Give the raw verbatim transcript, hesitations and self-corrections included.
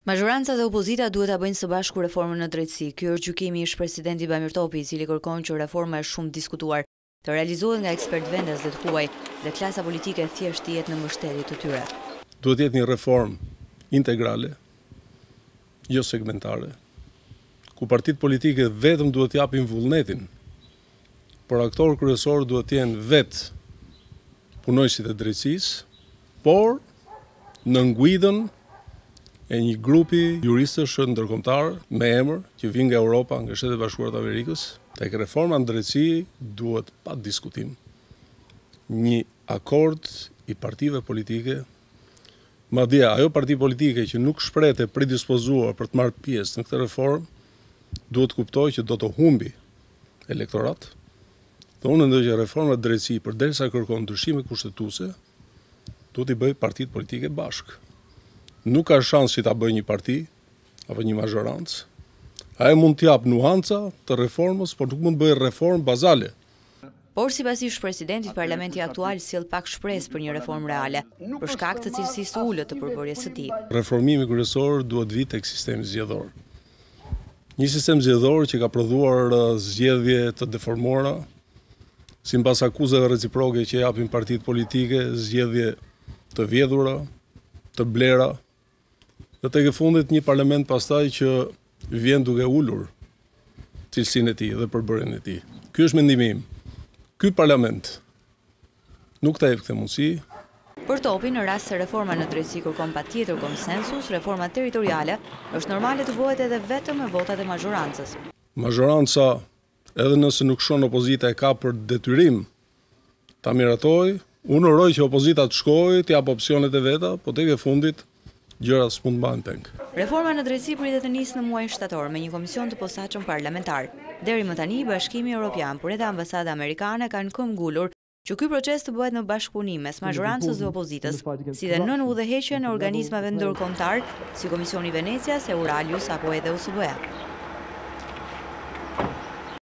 Majoranca dhe opozita duhet ta bëjnë së bashku reformën në drejtësi. Ky është gjykimi i ish-presidenti Bamir Topi, i cili kërkon që reforma e shumë diskutuar të realizohet nga ekspert vendas dhe të huaj dhe klasa politike thjesht të jetë në mbështetje të tyre. Duhet jetë një reformë integrale, jo segmentare, ku partitë politike vetëm duhet të japin vullnetin, por aktor kryesor duhet të jenë vetë punojësit e drejtësisë, por në nguydën e një grupi juristësh ndërkombëtar me emër që vijnë nga Europa, nga Shtetet e Bashkuara të Amerikës. Tek reforma në drejtësi duhet pa diskutim një akord i partive politike. Madje ajo parti politike që nuk shprehet e predispozuar për të marrë pjesë në këtë reformë, duhet të kuptojë që do të humbi elektorat. Dhe unë mendoj që reforma në drejtësi, përderisa kërkon ndryshime kushtetuese, duhet i bëjë partitë politike bashkë. Nuk ka shans që ta bëjë një parti apo një mazhorancë. Ajo mund të jap nuanca të reformës, por nuk mund të bëjë reformë bazale. Por sipas ish-presidentit, parlamenti aktual sjell pak shpresë për një reformë reale, për shkak të cilësisë së ulët të përbërjes së tij. Reformimi kryesor duhet vijë tek sistemi zgjedhor. Një sistem zgjedhor që ka prodhuar zgjedhje të deformuara, sipas akuzave reciproke që japin partitë politike, zgjedhje të vjedhura, të blera, dhe tek e fundit një parlament pastaj që vjen duke ulur cilësinë e tij dhe përbërjen e tij. Ky është mendimi im. Ky parlament nuk ta jep këtë mundësi. Për Topi, në rast se reforma në drejtësi kërkon patjetër konsensus, reforma territoriale është normale të bëhet edhe vetëm me votat e mazhorancës. Mazhoranca, edhe nëse nuk shon opozita, e ka për detyrim ta miratojë. Unë uroj që opozita të shkojë, të jap opsionet e veta, po tek e fundit gjërat s'mund mbahen peng. Reforma në drejtësi pritet të nisë në muajin shtator me një komision të posaçëm parlamentar. Deri më tani, Bashkimi Evropian, por edhe ambasada amerikane kanë këmbgulur që ky proces të bëhet në bashkëpunim mes mazhorancës dhe opozitës, si dhe nën udhëheqjen e organizmave ndërkombëtar, si Komisioni i Venecias, Euralius apo edhe U S B-a.